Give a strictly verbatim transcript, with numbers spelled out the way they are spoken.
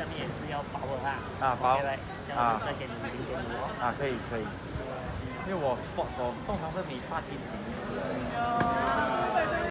面也是要保额啊。 啊，包 OK 来，这样我再给你零点五哦。 啊，可以可以，因为我 sport 手通常是每八天减一次。